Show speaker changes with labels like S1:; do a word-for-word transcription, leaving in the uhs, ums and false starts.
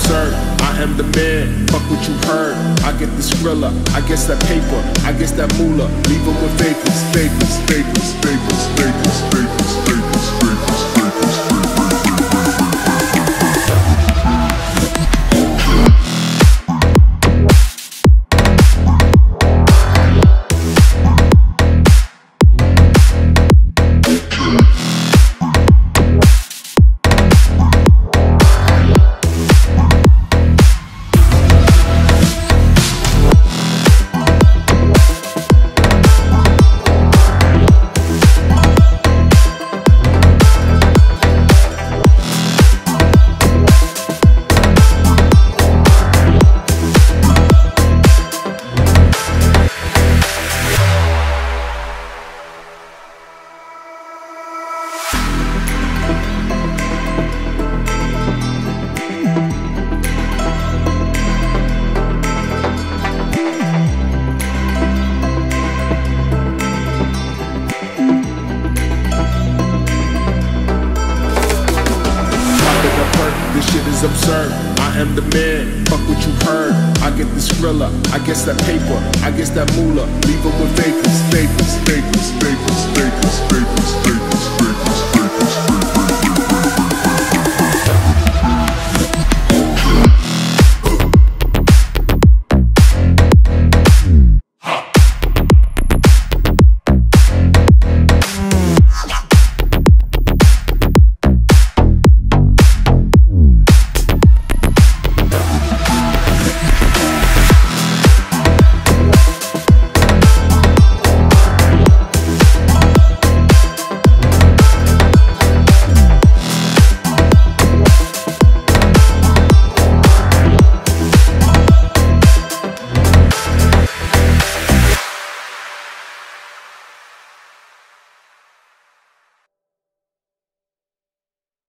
S1: absurd. I am the man, fuck what you heard. I get the skrilla, I guess that paper, I guess that moolah. Leave them with vapors, vapors, vapors, vapors, vapors, vapors, vapors, vapors, vapors, absurd. I am the man, fuck what you heard. I get the skrilla, I guess that paper, I guess that moolah. Leave them with vapors, vapors.